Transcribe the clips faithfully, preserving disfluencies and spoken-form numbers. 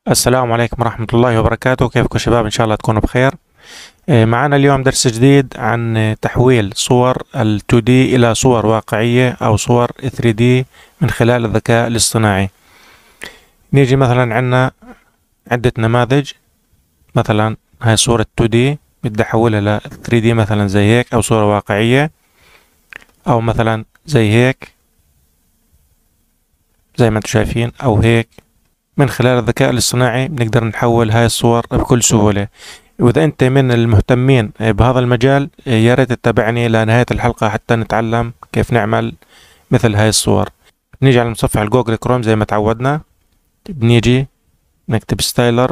السلام عليكم ورحمة الله وبركاته. كيفكم شباب؟ إن شاء الله تكونوا بخير. آه، معنا اليوم درس جديد عن آه، تحويل صور ال تو دي إلى صور واقعية أو صور ثري دي من خلال الذكاء الاصطناعي. نيجي مثلا عنا عدة نماذج. مثلا هاي صورة تو دي بدي أحولها ل ثري دي مثلا زي هيك، أو صورة واقعية، أو مثلا زي هيك زي ما انتم شايفين، أو هيك. من خلال الذكاء الاصطناعي بنقدر نحول هاي الصور بكل سهولة. وإذا أنت من المهتمين بهذا المجال يا ريت تتابعني لنهاية الحلقة حتى نتعلم كيف نعمل مثل هاي الصور. نيجي على متصفح الجوجل كروم زي ما تعودنا، بنيجي نكتب ستايلر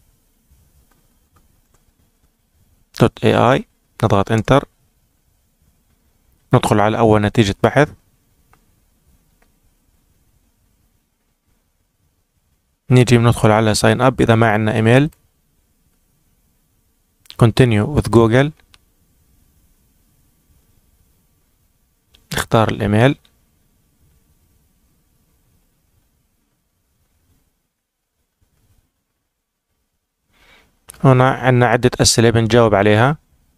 دوت اي اي، نضغط انتر، ندخل على أول نتيجة بحث. نيجي بندخل على ساين اب إذا ما عندنا ايميل. continue with جوجل، نختار الايميل. هنا عندنا عدة أسئلة بنجاوب عليها.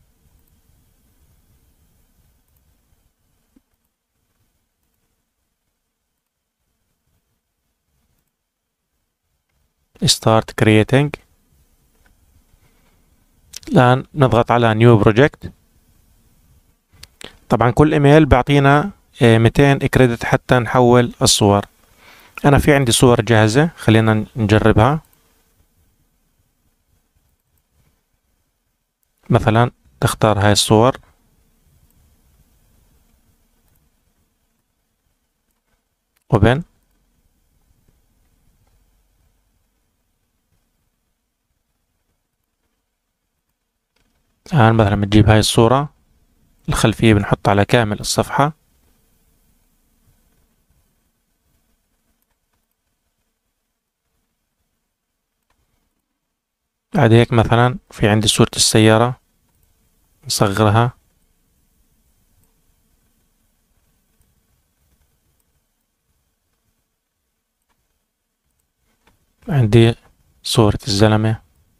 start creating. الآن نضغط على new project. طبعا كل ايميل بيعطينا مئتين كريدت حتى نحول الصور. أنا في عندي صور جاهزة، خلينا نجربها. مثلا تختار هاي الصور، open. الآن مثلا بنجيب هاي الصورة، الخلفية بنحط على كامل الصفحة. بعد هيك مثلا في عندي صورة السيارة، نصغرها. عندي صورة الزلمة.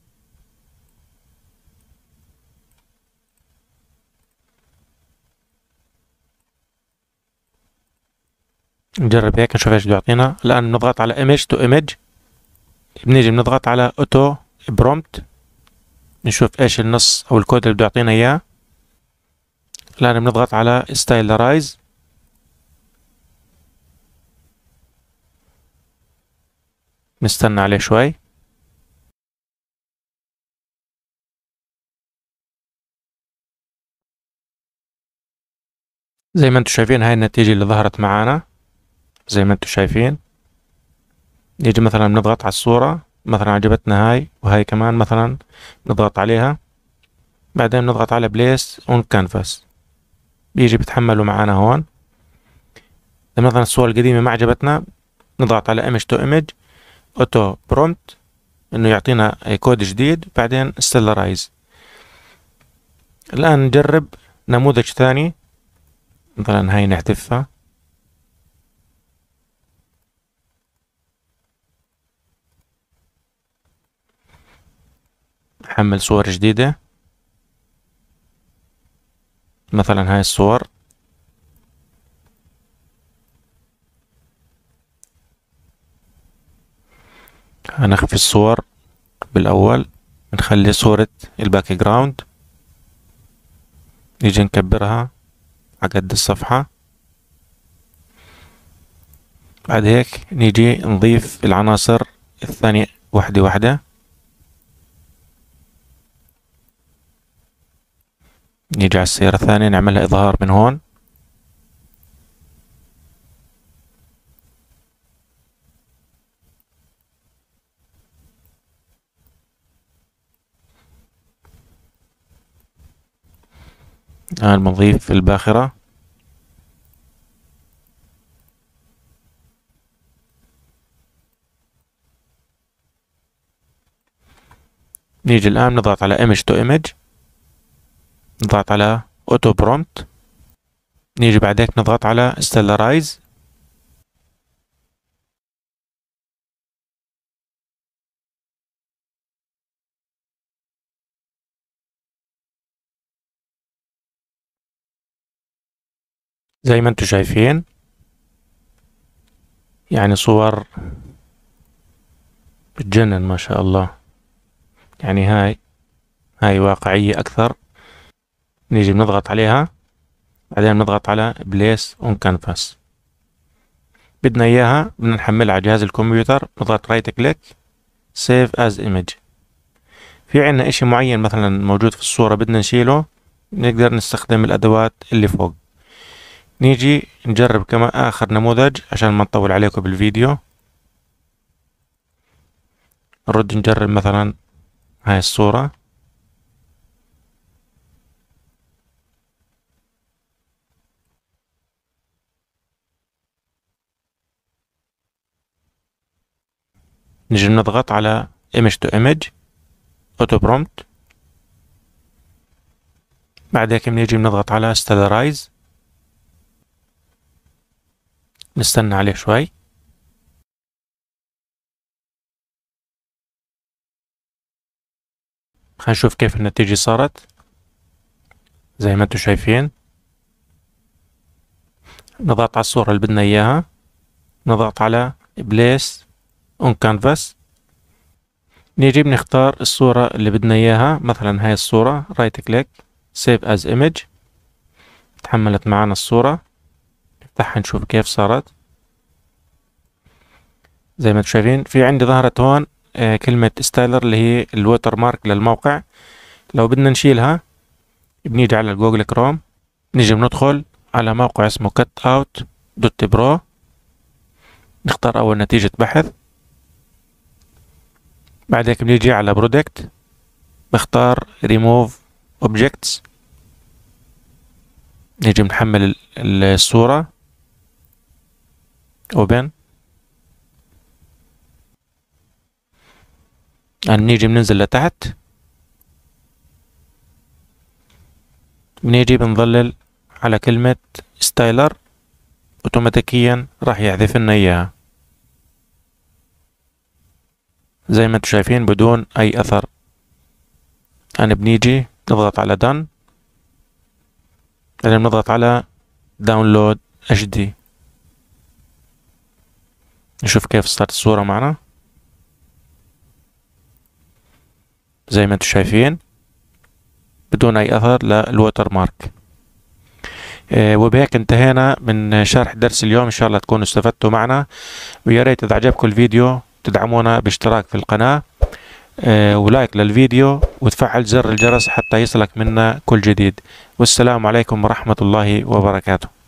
نجرب هيك نشوف ايش بيعطينا. الآن بنضغط على image to image، بنيجي بنضغط على auto prompt، نشوف ايش النص او الكود اللي بده يعطينا اياه. الآن بنضغط على stylize، نستنى عليه شوي. زي ما انتم شايفين هاي النتيجة اللي ظهرت معانا. زي ما انتم شايفين نيجي مثلا بنضغط على الصورة، مثلا عجبتنا هاي وهاي كمان، مثلا نضغط عليها. بعدين نضغط على place on canvas، بيجي بتحملوا معانا هون. إذا مثلا الصورة القديمة ما عجبتنا نضغط على image to image auto prompt انه يعطينا كود جديد، بعدين stylize. الآن نجرب نموذج ثاني، مثلا هاي نحذفها. نحمل صور جديدة، مثلا هاي الصور. هنخفي الصور بالأول، نخلي صورة الباك جراوند، نيجي نكبرها على قد الصفحة. بعد هيك نيجي نضيف العناصر الثانية واحدة واحدة. نيجي على السيارة الثانية نعملها إظهار من هون. الآن بنضيف الباخرة. نيجي الآن نضغط على image to image، نضغط على auto prompt، نيجي بعد هيك نضغط على stylize. زي ما انتم شايفين يعني صور بتجنن ما شاء الله. يعني هاي هاي واقعية أكثر. نيجي بنضغط عليها، بعدين بنضغط على بليس اون كانفاس. بدنا إياها بدنا نحملها على جهاز الكمبيوتر، نضغط رايت كليك سيف از ايمج. في عنا اشي معين مثلا موجود في الصورة بدنا نشيله، نقدر نستخدم الأدوات اللي فوق. نيجي نجرب كمان آخر نموذج عشان ما نطول عليكم بالفيديو. نرد نجرب مثلا هاي الصورة. نيجي نضغط على image to image auto prompt. بعد هيك بنيجي بنضغط على ستاندرايز، نستنى عليه شوي. خلينا نشوف كيف النتيجة صارت. زي ما انتم شايفين نضغط على الصورة اللي بدنا اياها، نضغط على place on canvas. نيجي بنختار الصورة اللي بدنا اياها، مثلا هاي الصورة، رايت كليك save as image. تحملت معنا الصورة، نفتحها نشوف كيف صارت. زي ما انتم شايفين في عندي ظهرت هون آه كلمة ستايلر اللي هي الووتر مارك للموقع. لو بدنا نشيلها بنيجي على جوجل كروم، نيجي بندخل على موقع اسمه كات اوت دوت برو، نختار اول نتيجة بحث. بعد هيك بنيجي على برودكت، بختار ريموف اوبجكتس. نيجي بنحمل الصورة اوبن. يعني نيجي بننزل لتحت، بنيجي بنظلل على كلمة ستايلر، اوتوماتيكيا راح يحذف لنا اياها زي ما انتم شايفين بدون اي اثر. انا بنيجي نضغط على done، بعدين بنضغط على داونلود اتش دي. نشوف كيف صارت الصورة معنا. زي ما انتم شايفين بدون اي اثر للوتر مارك. آه وبهيك انتهينا من شرح درس اليوم. ان شاء الله تكونوا استفدتوا معنا، ويا ريت اذا عجبكم الفيديو تدعمونا باشتراك في القناة آه ولايك للفيديو وتفعل زر الجرس حتى يصلك منا كل جديد. والسلام عليكم ورحمة الله وبركاته.